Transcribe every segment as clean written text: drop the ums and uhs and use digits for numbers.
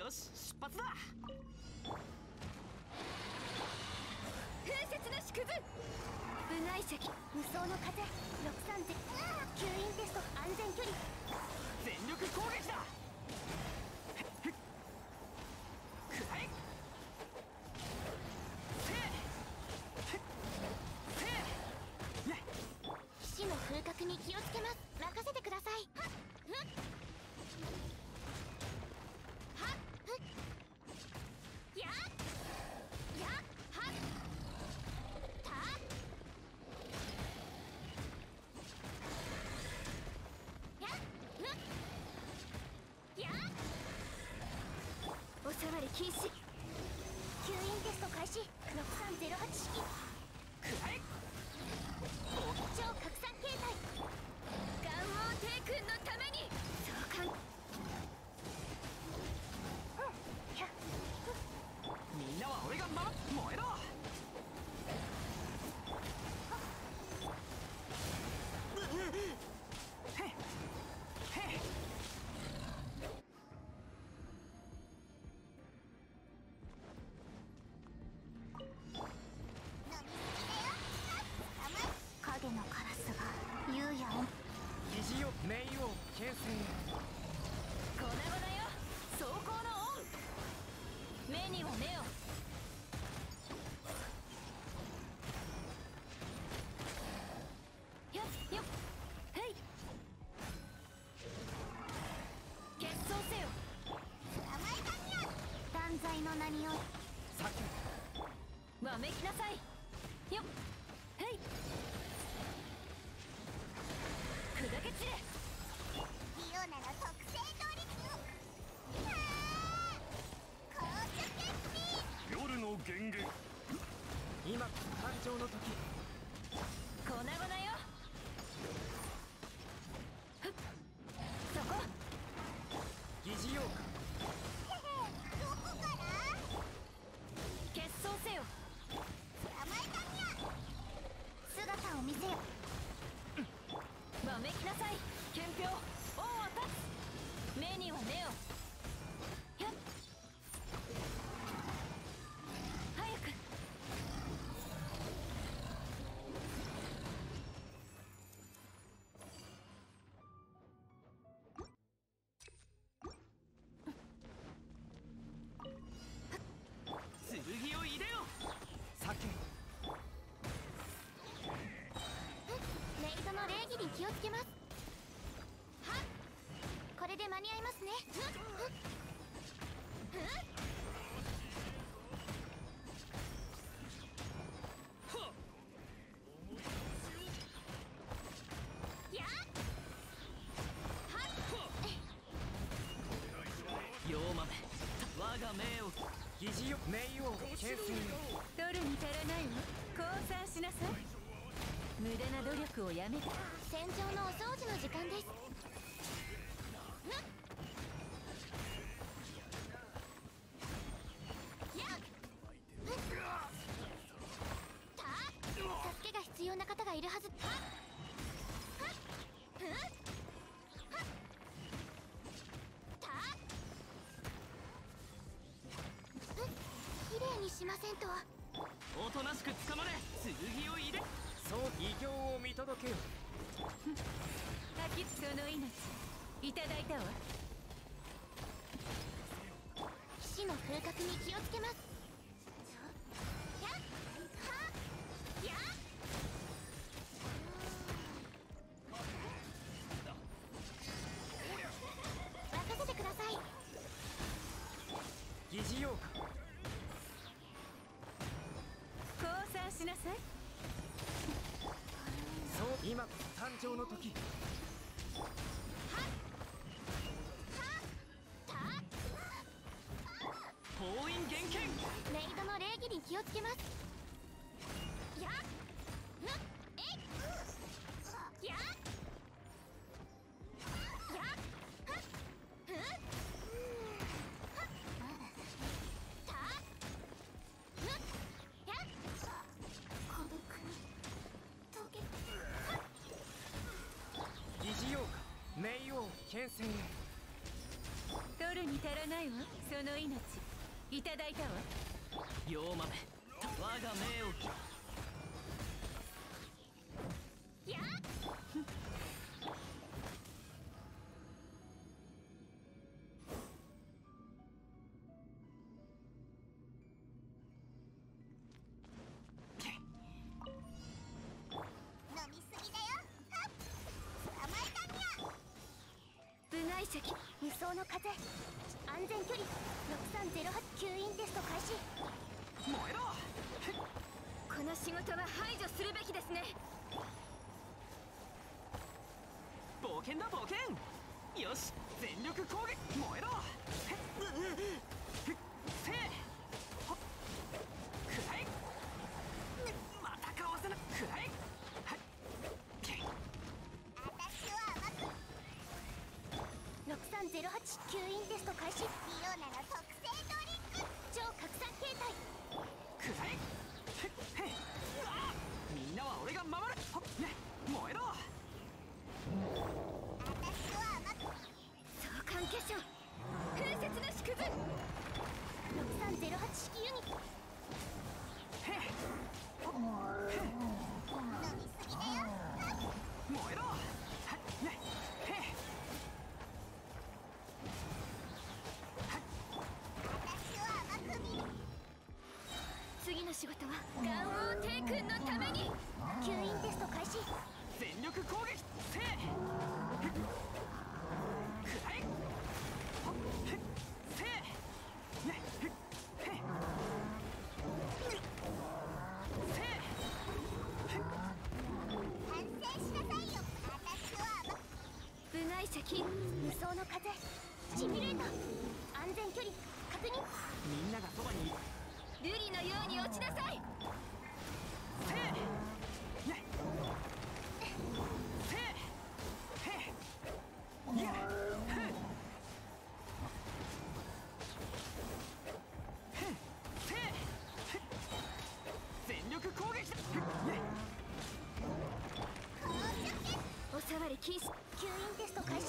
よし、出発だ。 風雪の縮図、部外石、無双の風、630、吸引テスト、安全距離、 全力攻撃だ。くらえ。 騎士の風格に気をつけます。任せてください。やっやっはったやっやっおさわり禁止。吸引テスト開始。6308式。 くらえ。 超拡散形態。元王帝君のために召喚。 みんなは俺が燃えろ。へっへっ。 影のカラスが優也を疑似よ冥王牽制。 粉々よ、走行のオン。目には目を。よっよっ、へい。決闘せよ。断罪の名におい。わめきなさい。よっへい。砕け散れ。リオナの特製ドリル。 夜の源源。 今誕生の時。 粉々よ。ふっ、そこ。 疑似ようか。 どこから決闘せよ。姿を見せよ。わめきなさい。憲兵王は立つ。目には目を。やっ早く。 剣を入れよ。酒。 レイドの礼儀に気をつけます。はっ、これで間に合いますね。やっはっ、 妖豆我が命を。疑似よ冥王牽制。 取るに足らないわ。降参しなさい。無駄な努力をやめて。 戦場のお掃除の時間です。助けが必要な方がいるはず。きれいにしませんと。 おとなしく捕まれ。剣を入れ。そう偉業を見届けよ。 秋津その命いただいたわ。 騎士の風格に気をつけます。やっはっやっ任せてください。 疑似ようか。 降参しなさい。 そう今こそ誕生の時。封印厳剣。 レイドの礼儀に気をつけます。やっえいやっやっ疑似ようか冥王牽制。 取取るに足らないわ。その命いただいたわ。 妖豆我が命をやっ飲みすぎだよ。はっ捕まえたにゃ。 部外石輸送の風安全距離6308吸引テスト開始。 燃えろ。 この仕事は排除するべきですね。 冒険だ冒険。よし全力攻撃燃えろ。せいほっくらいまたかわせなくらい。 私は甘く6308吸引テスト開始。リオナの特製ドリンク超拡散形態。 くらい。みんなは俺が守る。ほっね燃えろ。 私は甘く相関化粧風雪の縮図。 6308式ユニット飲みすぎだよ。 燃えろ。ね私は甘く見る。 次の仕事はガンオー帝君のために。 吸引テスト開始。 全力攻撃せいくらいほっせいね反省しなさいよ。私は甘く部外石輸送の風シミュレーター安全距離確認。 みんながそばにいる。 瑠璃のように落ちなさい。 せいねせいへいやへせい全力攻撃だ。 お触り禁止。 吸引テスト開始。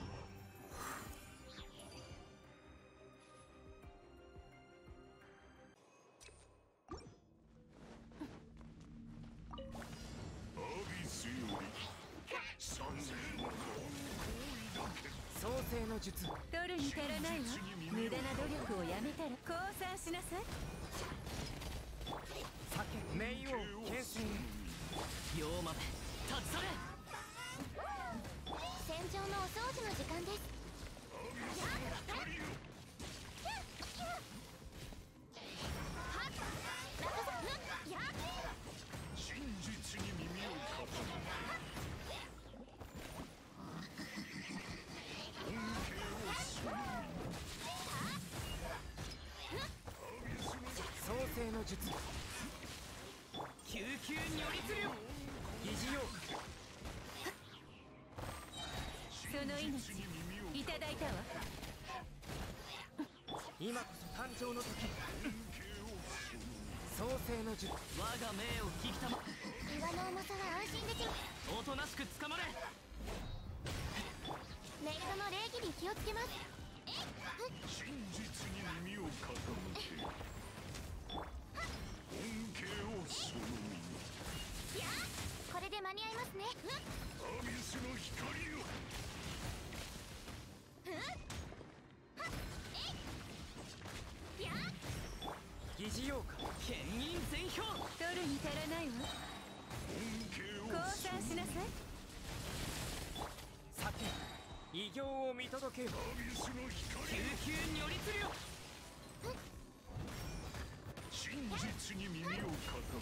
創世の術取るに足らないわ。無駄な努力をやめたら降参しなさい。 酒冥王牽制妖豆立ち去れ。 戦場のお掃除の時間です。 真実に耳を傾け恩恵をする創世の術救急如律令疑似妖その命いただいたわ。 今こそ誕生の時。創世の術我が命を聞きたま岩の重さは安心できます。 おとなしく捕まれ。 メイドの礼儀に気をつけます。 真実に耳を傾け恩恵をその身やあこれで間に合いますね。 アビスの光よ。 やあ疑似妖か牽引全票取るに足らないわ。 恩恵を降参しなさい。 酒異形を見届けよ。 アビスの救光よ。 急如律令真実に耳を傾け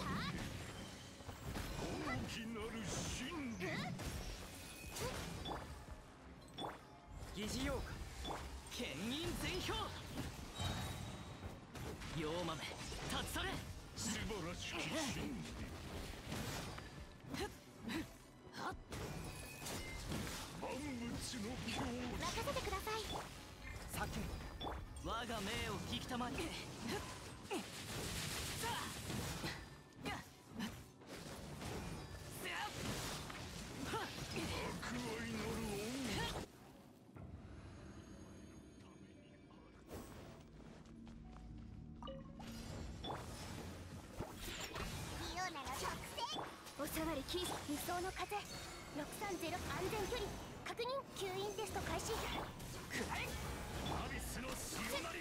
大きなる真理疑似妖か牽引全票妖豆立ち去れ。 素晴らしき真理万物の任せてください。 酒我が命を聞きたまに。 悪愛なる恩りキー輸送の風630安全距離確認吸引テスト開始。 くらえ。 アビスの潮なり。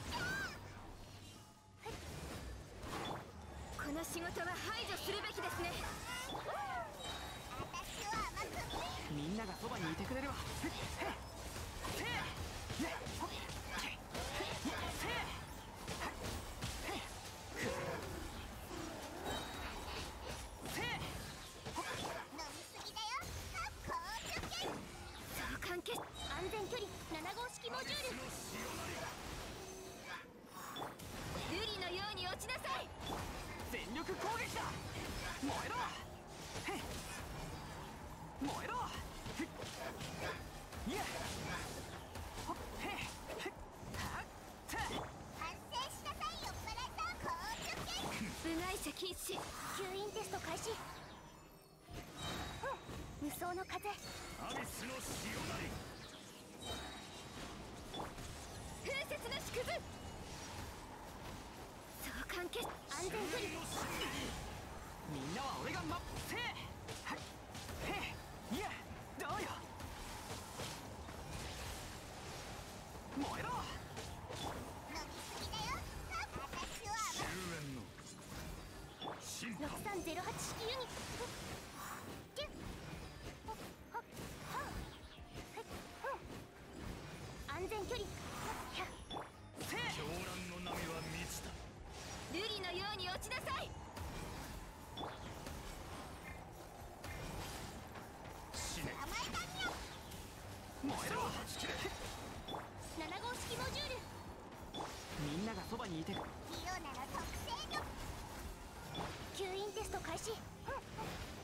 この仕事は排除するべきですね。 みんながそばにいてくれるわ。 相関係安全距離7号式モジュール。瑠璃のように落ちなさい。 全力攻撃だ。燃えろ。燃えろ。いや。ほっへはっ反省しなさいよプラザ硬直剣。部外者禁止吸引テスト開始。無双の風アビスの潮なり。 風雪の縮図相関係安全距離。 みんなは俺がませいやどうよ。燃えろ。 終焉の進化。 6308式ユニット安全距離狂乱の波は満ちた。 瑠璃のように落ちなさい。 死ね。 燃えろ。 7号式モジュール。 みんながそばにいて。 リオナの特性の吸引テスト開始。